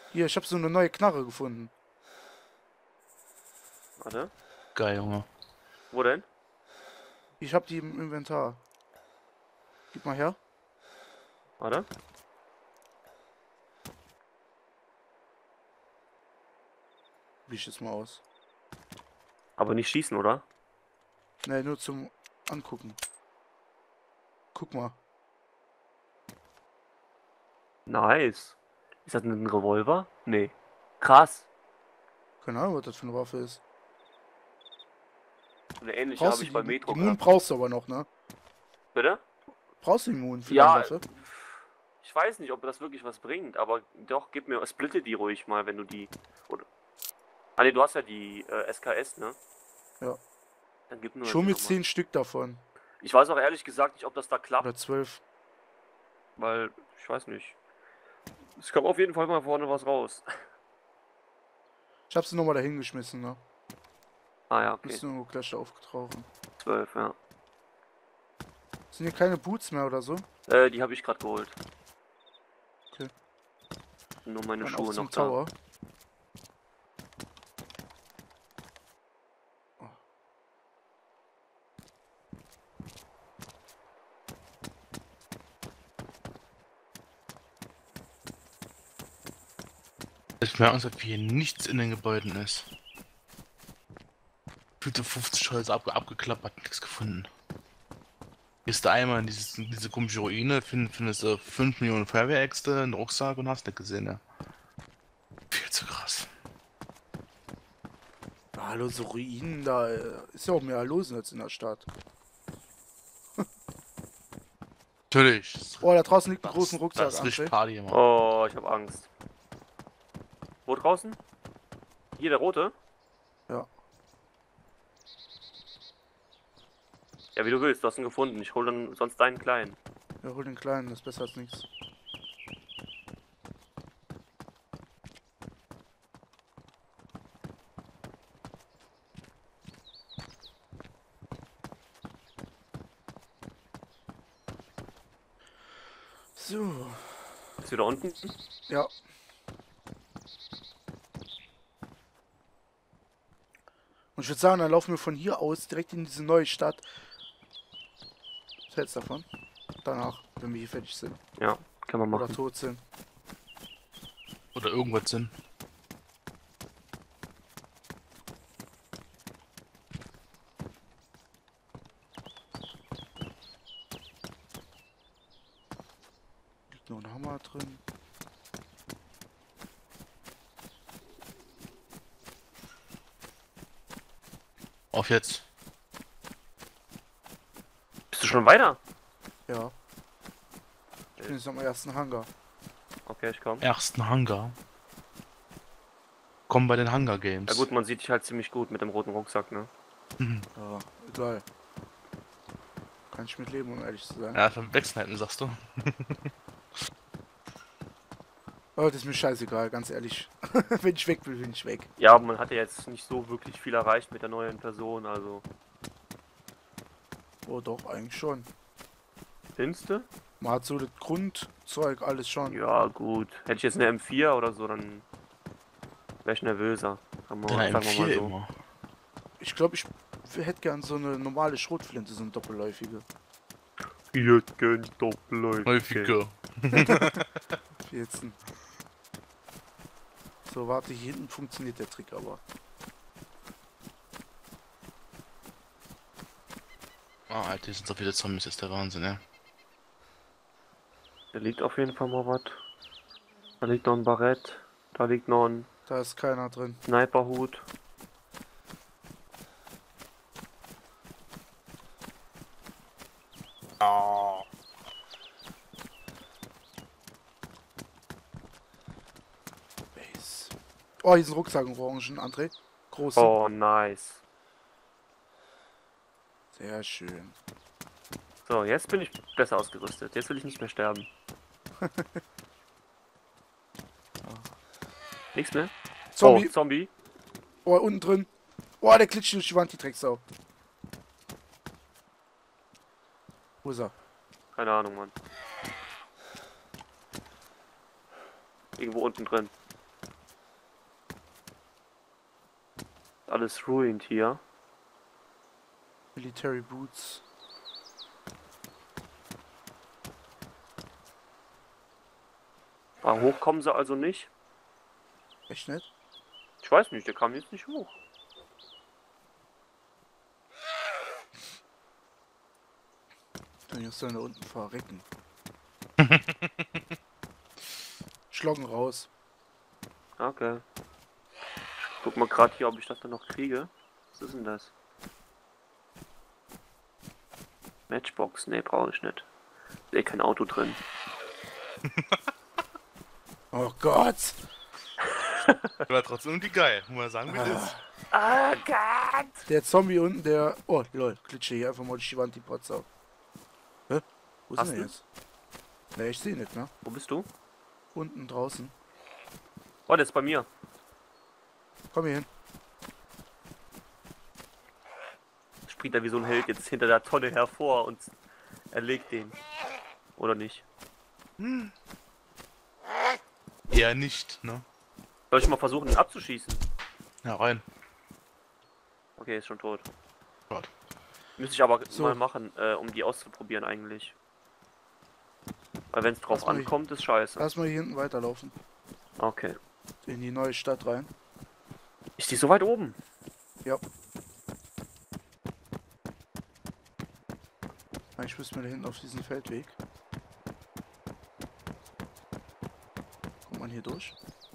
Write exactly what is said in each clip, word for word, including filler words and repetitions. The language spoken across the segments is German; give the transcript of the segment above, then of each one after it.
Hier, ich habe so eine neue Knarre gefunden. Warte. Geil, Junge. Wo denn? Ich habe die im Inventar. Gib mal her. Warte. Wie ich es mal aus. Aber nicht schießen, oder? Ne, nur zum Angucken. Guck mal. Nice. Ist das ein Revolver? Nee. Krass. Keine Ahnung, was das für eine Waffe ist. Eine ähnliche Brauchst habe du ich bei die, Metro die Moon gehabt. brauchst du aber noch, ne? Bitte? Brauchst du die Moon für Ja, deine Waffe? ich weiß nicht, ob das wirklich was bringt, aber doch, gib mir, splitte die ruhig mal, wenn du die, oder, ah ne, du hast ja die äh, S K S, ne? Ja. Dann gib mir Ich das hol mir noch mal. zehn Stück davon. Ich weiß auch ehrlich gesagt nicht, ob das da klappt, Oder zwölf. weil, ich weiß nicht. Es kommt auf jeden Fall mal vorne was raus. Ich hab sie nochmal dahin geschmissen, ne? Ah ja, okay. Müssen nur gleich da aufgetauchen. zwölf, ja. Sind hier keine Boots mehr oder so? Äh, die habe ich gerade geholt. Okay. Nur meine Dann Schuhe auf zum noch da. Tower. Ich merke uns, dass hier nichts in den Gebäuden ist. Fühlte fünfzig Häuser abge abgeklappert, nichts gefunden. Gehst du einmal in dieses, diese komische Ruine, find, findest du fünf Millionen Feuerwehräxte, einen Rucksack und hast nicht gesehen, ja. Viel zu krass. Ja, hallo, so Ruinen, da äh, ist ja auch mehr los als in der Stadt. Natürlich. Oh, da draußen liegt ein Das, großen Rucksack, das ist richtig André. Party immer. Oh, ich habe Angst. Wo draußen? Hier, der rote? Ja. Ja, wie du willst, du hast ihn gefunden. Ich hole dann sonst deinen kleinen. Ja, hol den kleinen, das ist besser als nichts. So. Ist wieder unten? Ja. Und ich würde sagen, dann laufen wir von hier aus direkt in diese neue Stadt. Was hältst du davon? Danach, wenn wir hier fertig sind. Ja, kann man Oder machen. tot sind. Oder irgendwas Sinn. Liegt noch ein Hammer drin. Auf jetzt. Bist du schon weiter? Ja. Ich bin jetzt am ersten Hangar. Okay, ich komm. Ersten Hangar. Kommen bei den Hunger Games. Ja gut, man sieht dich halt ziemlich gut mit dem roten Rucksack, ne? Mhm. Ja, egal. Kann ich mit leben, um ehrlich zu sein. Ja, vom Wegsnipen sagst du. Oh, das ist mir scheißegal, ganz ehrlich. Wenn ich weg will, bin ich weg. Ja, aber man hat ja jetzt nicht so wirklich viel erreicht mit der neuen Person, also. Oh doch, eigentlich schon. Findest du? Man hat so das Grundzeug, alles schon. Ja, gut. Hätte ich jetzt eine M vier oder so, dann wäre ich nervöser. Sagen wir, Deine sagen wir mal M vier so. immer. Ich glaube, ich hätte gern so eine normale Schrotflinte, so eine doppelläufige. Ich hätte gern Doppelläufige. Häufiger. Jetzt. So, warte, hier hinten funktioniert der Trick aber. Ah, Alter, hier sind so viele Zombies, ist der Wahnsinn, ja. Da liegt auf jeden Fall mal was. Da liegt noch ein Barett. Da liegt noch ein Da ist keiner drin. Sniperhut. Oh. Base. Oh, hier ist ein Rucksack in Orangen, André. Große. Oh, nice. Sehr schön. So, jetzt bin ich besser ausgerüstet. Jetzt will ich nicht mehr sterben. Nichts mehr? Zombie. Oh, Zombie. Oh, unten drin. Oh, der klitscht durch die Wand, die Drecksau. Wo ist er? Keine Ahnung, Mann. Irgendwo unten drin. Alles ruined hier. Military Boots. Ah, hoch kommen sie also nicht? Echt nicht? Ich weiß nicht, der kam jetzt nicht hoch. Dann jetzt soll da unten verrecken. Schloggen raus. Okay. Guck mal gerade hier, ob ich das dann noch kriege. Was ist denn das? Matchbox? Ne, brauche ich nicht. Ist eh kein Auto drin. Oh Gott! War trotzdem irgendwie geil, muss man sagen, wie das ist. Oh Gott! Der Zombie unten, der... Oh, lol, glitsche hier einfach mal durch die Wand die Potz auf. Hä? Wo ist Hast denn der du? jetzt? Ne, ich sehe nicht, ne? Wo bist du? Unten draußen. Oh, der ist bei mir. Komm hier hin. Springt er wie so ein Held jetzt hinter der Tonne hervor und erlegt den. Oder nicht? Hm. Eher nicht, ne? Soll ich mal versuchen, ihn abzuschießen? Ja, rein. Okay, ist schon tot. Gott. Müsste ich aber So. mal machen, äh, um die auszuprobieren eigentlich. Weil wenn es drauf Lass mal ankommt, ist scheiße. Lass mal hier hinten weiterlaufen. Okay. In die neue Stadt rein. Ist die so weit oben? Ja. Eigentlich müssen wir da hinten auf diesen Feldweg. Kommt man hier durch?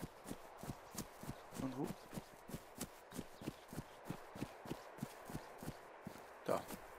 Und wo? Da.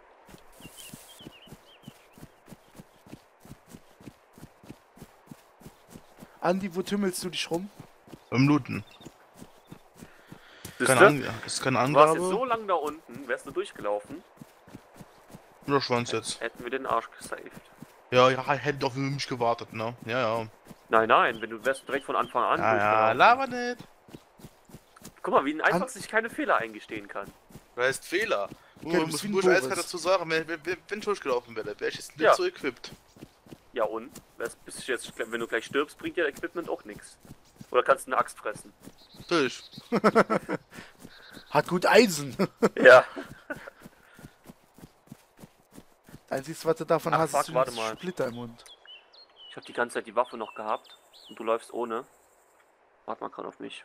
Andi, wo tümmelst du dich rum? Beim Looten. Siehste? Keine Angabe. Ist keine Du warst jetzt Angabe. so lang da unten, wärst du durchgelaufen, Nur Schwanz jetzt. hätten wir den Arsch gesaved. Ja, ja, hätte doch für mich gewartet, ne? Ja, ja. Nein, nein, wenn du wärst direkt von Anfang an Ja, ja, durchgelaufen. laber nicht. Guck mal, wie ein einfach An- sich keine Fehler eingestehen kann. Das heißt Fehler. Okay, Du du musst bist wie ein muss ich eins Boris. dazu sagen, wenn, wenn, wenn ich durchgelaufen wäre, wäre ich jetzt nicht Ja. so equipped. Ja und? Wärst, bist du jetzt, wenn du gleich stirbst, bringt dir Equipment auch nichts. Oder kannst du eine Axt fressen. Durch. Hat gut Eisen. Ja. Einziges, was du davon Ach, hast, fuck, ist warte ein mal. Splitter im Mund. Ich habe die ganze Zeit die Waffe noch gehabt und du läufst ohne. Warte mal gerade auf mich.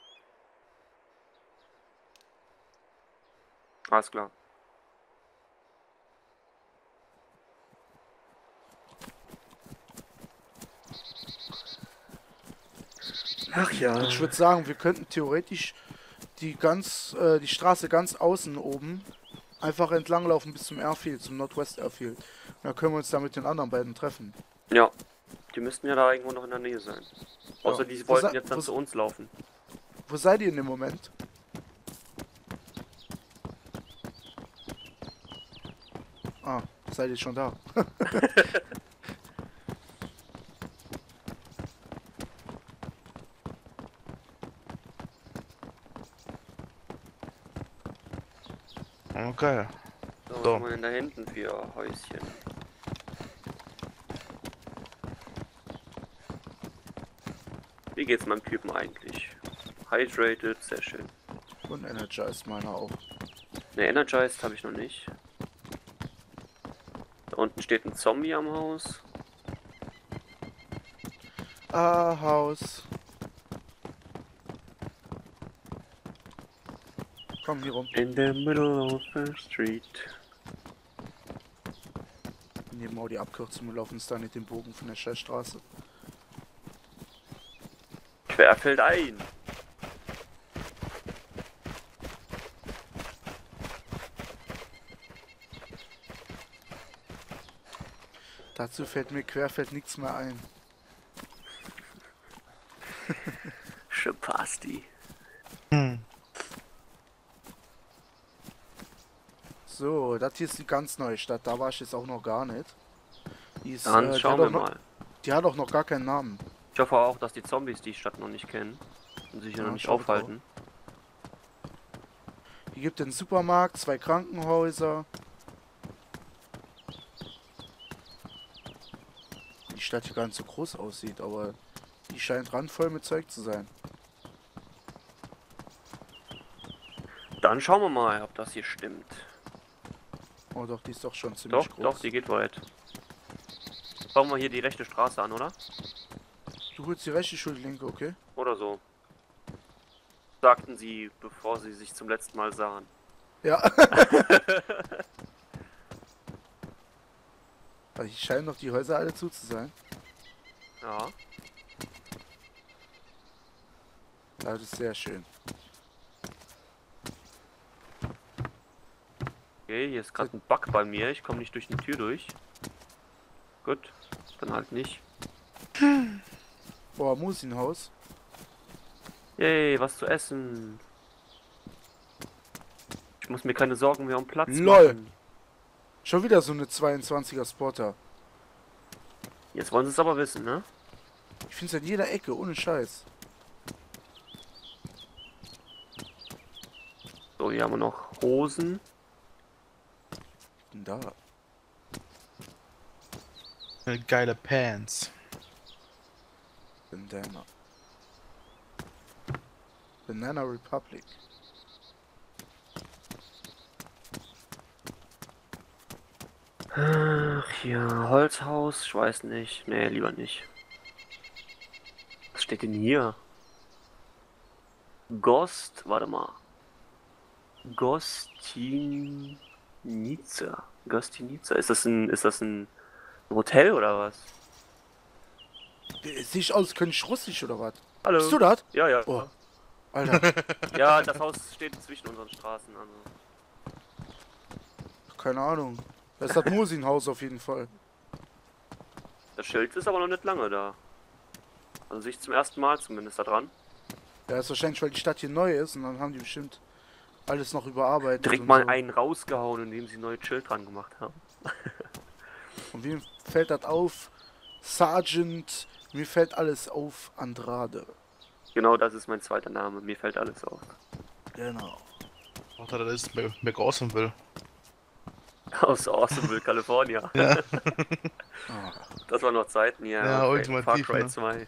Alles klar. Ach ja. Ich würde sagen, wir könnten theoretisch die ganz, äh, die Straße ganz außen oben einfach entlanglaufen bis zum Airfield, zum Northwest Airfield. Und dann können wir uns da mit den anderen beiden treffen. Ja. Die müssten ja da irgendwo noch in der Nähe sein. Außer Ja. die Wo wollten sa- jetzt dann wo- zu uns laufen. Wo seid ihr in dem Moment? Ah, seid ihr schon da? Okay. So, So. was haben wir denn da hinten für Häuschen? Wie geht's meinem Typen eigentlich? Hydrated, sehr schön. Und Energized meiner auch. Ne, Energized habe ich noch nicht. Da unten steht ein Zombie am Haus. Ah, Haus. Komm hier rum. In the middle of the street. Wir nehmen auch die Abkürzung und laufen uns da nicht den Bogen von der Scheißstraße. Querfeld ein. Dazu fällt mir querfeld nichts mehr ein. Schepasti. Hm. So, das hier ist die ganz neue Stadt. Da war ich jetzt auch noch gar nicht. Die, ist, Dann äh, die, schauen hat wir auch noch, mal. die hat auch noch gar keinen Namen. Ich hoffe auch, dass die Zombies die Stadt noch nicht kennen und sich hier Ja, noch nicht schaut aufhalten. Hier gibt es einen Supermarkt, zwei Krankenhäuser. Die Stadt hier gar nicht so groß aussieht, aber die scheint randvoll mit Zeug zu sein. Dann schauen wir mal, ob das hier stimmt. Oh doch, die ist doch schon ziemlich Doch, groß. doch, die geht weit. Schauen wir hier die rechte Straße an, oder? Du holst die rechte Schullinke, okay? Oder so. Sagten sie, bevor sie sich zum letzten Mal sahen. Ja. Also hier scheinen doch die Häuser alle zu zu sein. Ja. Ja, das ist sehr schön. Okay, hier ist gerade ein Bug bei mir. Ich komme nicht durch die Tür durch. Gut, dann halt nicht. Boah, Musinhaus. Yay, was zu essen. Ich muss mir keine Sorgen mehr um Platz Lol. machen. Schon wieder so eine zweiundzwanziger Spotter. Jetzt wollen sie es aber wissen, ne? Ich finde es an jeder Ecke, ohne Scheiß. So, hier haben wir noch Hosen. Da. Geile Pants. Bandana. Banana Republic. Ach, hier, Holzhaus, ich weiß nicht. Nee, lieber nicht. Was steht denn hier? Gost, warte mal. Gostinica. Gostinica. Ist das ein, ist das ein Hotel oder was? Sehe ich aus, könnte ich Russisch oder was? Hallo. Bist du das? Ja, ja. Oh. Alter, Ja, das Haus steht zwischen unseren Straßen. Also. keine Ahnung. Das ist das Musinhaus auf jeden Fall. Das Schild ist aber noch nicht lange da. Also sich zum ersten Mal zumindest da dran. Ja, ist wahrscheinlich, weil die Stadt hier neu ist und dann haben die bestimmt alles noch überarbeitet. Direkt und mal so. einen rausgehauen, indem sie ein neues Schild dran gemacht haben. Und wem fällt das auf? Sergeant, mir fällt alles auf, Andrade. Genau, das ist mein zweiter Name. Mir fällt alles auf. Genau. Auch da das ist McAwesomeville. Aus Awesomeville, California. Ja. Ah, Das waren noch Zeiten hier. Ja, okay. ultimativ, Far Cry ne? zwei.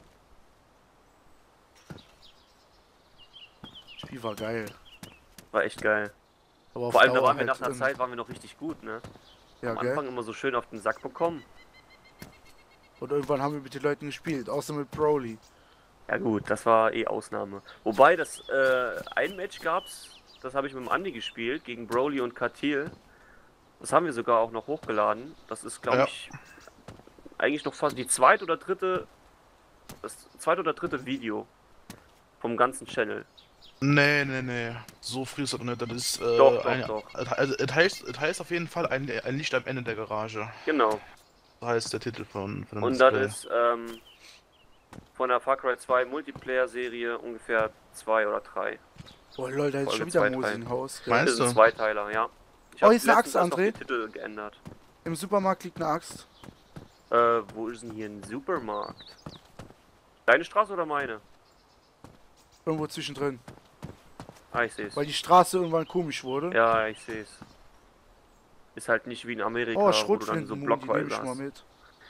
Spiel war geil. War echt geil. Aber auf Vor allem, da Dauer waren wir halt nach einer in- Zeit waren wir noch richtig gut, ne? Ja, Am gell? Anfang immer so schön auf den Sack bekommen. Und irgendwann haben wir mit den Leuten gespielt, außer mit Broly. Ja gut, das war eh Ausnahme. Wobei, das äh, ein Match gab's, das habe ich mit dem Andi gespielt, gegen Broly und Katil. Das haben wir sogar auch noch hochgeladen. Das ist, glaube Ja. ich, eigentlich noch fast die zweite oder dritte, das zweite oder dritte Video vom ganzen Channel. Nee, nee, nee. So früh ist das noch nicht. Das ist, äh, Doch, doch, ein, doch. Also, es heißt, es heißt auf jeden Fall ein, ein Licht am Ende der Garage. Genau. So heißt der Titel von, von dem Und das Display. ist ähm, von der Far Cry zwei Multiplayer-Serie ungefähr zwei oder drei. Boah, Leute, da ist Folge schon wieder zwei, drei. Musinhaus. gell? Meinst Das sind du? Zweiteiler, ja. Ich Oh, hab hier ist eine letztens Axt, erst noch André. die Titel geändert. Im Supermarkt liegt eine Axt. Äh, wo ist denn hier ein Supermarkt? Deine Straße oder meine? Irgendwo zwischendrin. Ah, ich seh's. Weil die Straße irgendwann komisch wurde. Ja, ich seh's. Ist halt nicht wie in Amerika, Oh, wo du dann so Schrotflinten, die nehme blockweise ich mal hast. mit.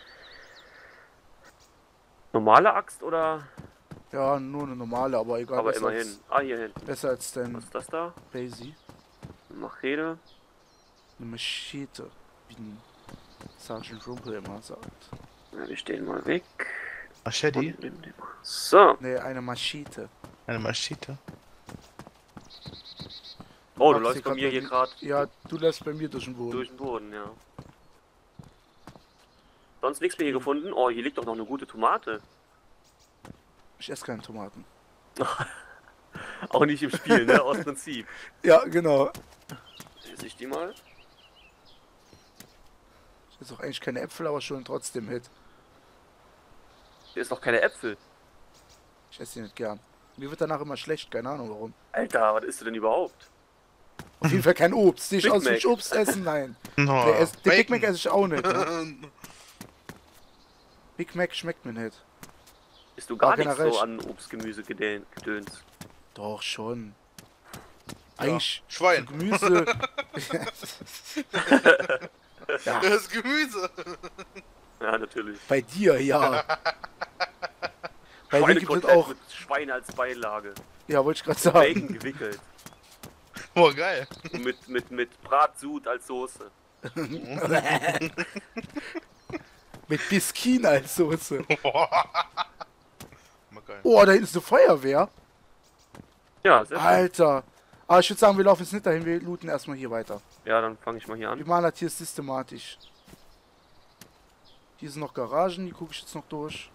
Normale Axt oder? Ja, nur eine normale, aber egal. Aber besser immerhin. Ah, hier hinten. Als, besser als Was dein ist das da? Daisy. Eine Machete. Eine Machete. Wie ein Sergeant Rumpel immer sagt. Ja, wir stehen mal weg. Machete? Und nehmen den mal. So. Ne, eine Machete. Eine Machete? Oh, du Magst läufst du bei grad mir bei hier mir- gerade Ja, du lässt bei mir durch den Boden. durch den Boden, ja. Sonst nichts mehr hier gefunden? Oh, hier liegt doch noch eine gute Tomate. Ich esse keine Tomaten. Auch nicht im Spiel, ne? Aus Prinzip. Ja, genau. Esse ich die mal? Ich esse auch eigentlich keine Äpfel, aber schon trotzdem Hit. Hier ist noch keine Äpfel. Ich esse die nicht gern. Mir wird danach immer schlecht, keine Ahnung warum. Alter, was isst du denn überhaupt? Auf jeden Fall kein Obst. Nicht Big aus Mac. nicht Obst essen, nein. No, Der ess- Den Big Mac Bacon. esse ich auch nicht. Ne? Big Mac schmeckt mir nicht. Isst du gar Aber nichts generell so an Obst, Gemüse, Gedön- Gedöns? Doch, schon. Eigentlich Schwein. Gemüse. Ja, Das ist Gemüse. Ja, natürlich. bei dir, ja. Bei dir gibt es Schweinekotelett auch. mit Schwein als Beilage. Ja, wollte ich gerade sagen. Bacon gewickelt. Boah, geil. Und mit, mit, mit Bratsud als Soße. Mit Biskin als Soße. Mal geil. Oh, da hinten ist eine Feuerwehr. Ja, sehr schön. Alter. Aber ich würde sagen, wir laufen jetzt nicht dahin, wir looten erstmal hier weiter. Ja, dann fange ich mal hier Wir an. machen das hier systematisch. Hier sind noch Garagen, die gucke ich jetzt noch durch.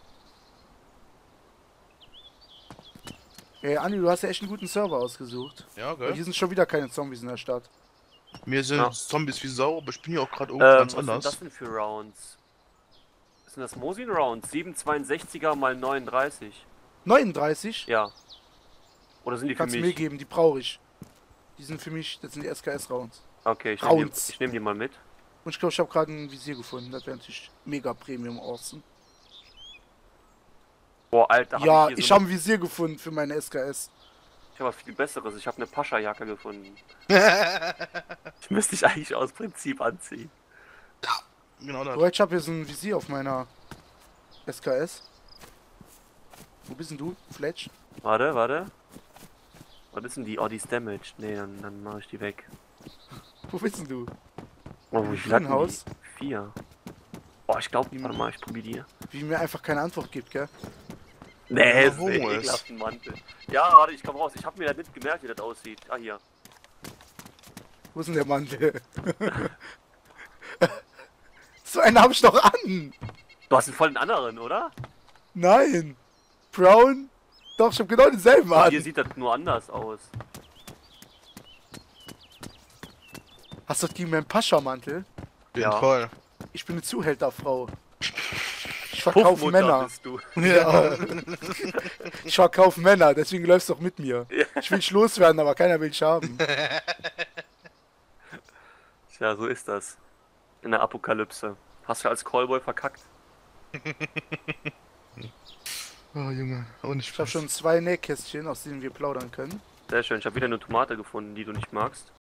Ey, Andi, du hast ja echt einen guten Server ausgesucht. Ja, Weil geil. hier sind schon wieder keine Zombies in der Stadt. Mir sind Ja. Zombies wie Sau, aber ich bin hier auch gerade irgendwo Ähm, ganz was sind anders. das denn für Rounds? Sind das Mosin Rounds? sieben zweiundsechziger mal neununddreißig. neununddreißig? Ja. Oder sind die für Kannst du mir mich? geben, die brauche ich. Die sind für mich, das sind die S K S-Rounds. Okay, ich nehme die, Rounds. ich nehm die mal mit. Und ich glaube, ich habe gerade ein Visier gefunden. Das wäre natürlich mega Premium awesome. Boah, Alter, hab Ja, ich, hier ich so habe ein Visier gefunden für meine S K S. Ich habe was viel Besseres. Ich habe eine Pascha-Jacke gefunden. Ich müsste ich eigentlich aus Prinzip anziehen. Genau das. Korrekt, ich habe hier so ein Visier auf meiner S K S. Wo bist denn du, Fletch? Warte, warte. Was ist denn die? Oh, die ist damaged. Nee, dann, dann mache ich die weg. Wo bist denn du? Oh, wie viel hatten die? Haus? Vier. Boah, ich glaube, warte mal, ich probiere die. Wie mir einfach keine Antwort gibt, gell? Nee, Ja, ist wo ein ist? ekelhaften Mantel. Ja, warte, ich komm raus. Ich habe mir das nicht gemerkt, wie das aussieht. Ah, hier. Wo ist denn der Mantel? So einen habe ich doch an! Du hast einen vollen anderen, oder? Nein! Brown? Doch, ich habe genau denselben an. Hier sieht das nur anders aus. Hast du gegen meinen Pascha-Mantel? Auf jeden Ja. Fall. Ich bin eine Zuhälterfrau. Ich verkaufe Puffmutter Männer. bist du. Ja. Ich verkaufe Männer, deswegen läufst du doch mit mir. Ja. Ich will dich loswerden, aber keiner will dich haben. Tja, so ist das. In der Apokalypse. Hast du als Callboy verkackt? Oh, Junge. Und ich Ich habe schon zwei Nähkästchen, aus denen wir plaudern können. Sehr schön. Ich habe wieder eine Tomate gefunden, die du nicht magst.